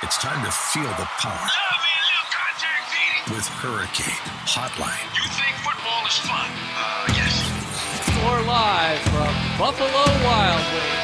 It's time to feel the power. Love me a little contact, Petey. With Hurricane Hotline. You think football is fun? Yes. More live from Buffalo Wild Wings.